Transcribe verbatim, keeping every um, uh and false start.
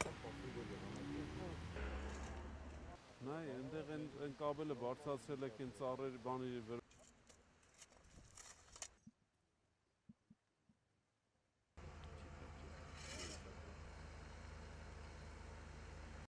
Նայ, այնտեղ են, են կաբելը բարձացրել եք են ծառերի բանի վրա